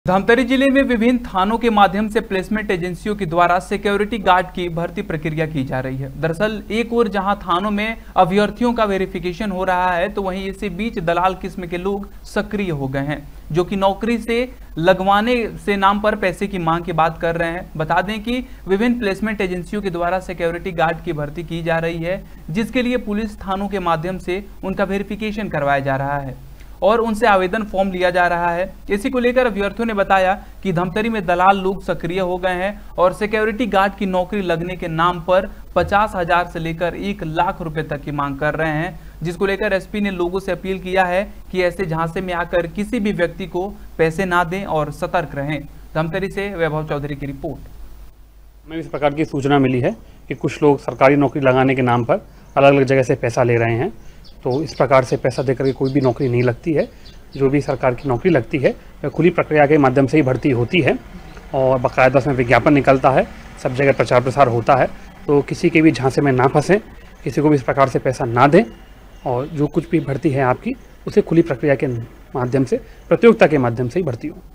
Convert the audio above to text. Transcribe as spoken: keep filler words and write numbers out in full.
धमतरी जिले में विभिन्न थानों के माध्यम से प्लेसमेंट एजेंसियों के द्वारा सिक्योरिटी गार्ड की भर्ती प्रक्रिया की जा रही है। दरअसल एक ओर जहां थानों में अभ्यर्थियों का वेरिफिकेशन हो रहा है, तो वहीं इसी बीच दलाल किस्म के लोग सक्रिय हो गए हैं, जो कि नौकरी से लगवाने से नाम पर पैसे की मांग की बात कर रहे हैं। बता दें कि विभिन्न प्लेसमेंट एजेंसियों के द्वारा सिक्योरिटी गार्ड की भर्ती की जा रही है, जिसके लिए पुलिस थानों के माध्यम से उनका वेरिफिकेशन करवाया जा रहा है और उनसे आवेदन फॉर्म लिया जा रहा है। इसी को लेकर अभ्यर्थियों ने बताया कि धमतरी में दलाल लोग सक्रिय हो गए हैं और सिक्योरिटी गार्ड की नौकरी लगने के नाम पर पचास हजार से लेकर एक लाख रुपए तक की मांग कर रहे हैं, जिसको लेकर एसपी ने लोगों से अपील किया है कि ऐसे झांसे में आकर किसी भी व्यक्ति को पैसे ना दें और सतर्क रहें। धमतरी से वैभव चौधरी की रिपोर्ट। हमें इस प्रकार की सूचना मिली है कि कुछ लोग सरकारी नौकरी लगाने के नाम पर अलग अलग जगह से पैसा ले रहे हैं। तो इस प्रकार से पैसा देकर के कोई भी नौकरी नहीं लगती है। जो भी सरकार की नौकरी लगती है वह खुली प्रक्रिया के माध्यम से ही भर्ती होती है और बाकायदा उसमें विज्ञापन निकलता है, सब जगह प्रचार प्रसार होता है। तो किसी के भी झांसे में ना फंसें, किसी को भी इस प्रकार से पैसा ना दें और जो कुछ भी भर्ती है आपकी उसे खुली प्रक्रिया के माध्यम से, प्रतियोगिता के माध्यम से ही भर्ती हो।